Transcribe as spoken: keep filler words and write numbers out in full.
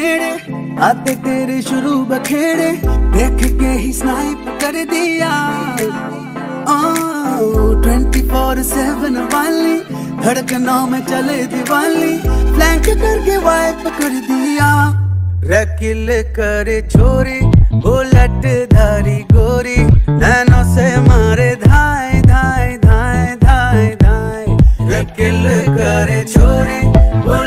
नेड़े आते तेरे शुरू बखेड़े, देख के ही स्नाइप कर दिया। ट्वेंटी फोर सेवन वाली धड़कनों में चले दिवाली, फ्लैंक करके वाइप कर दिया। रकिल करे छोरी बुलेट धारी गोरी, नैनों से मारे धाए धाए धाए धाए धाए। रकिल करे छोरी